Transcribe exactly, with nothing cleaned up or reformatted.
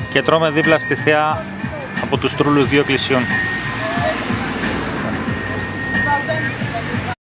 και τρώμε δίπλα στη θέα από τους τρούλους δύο εκκλησιών.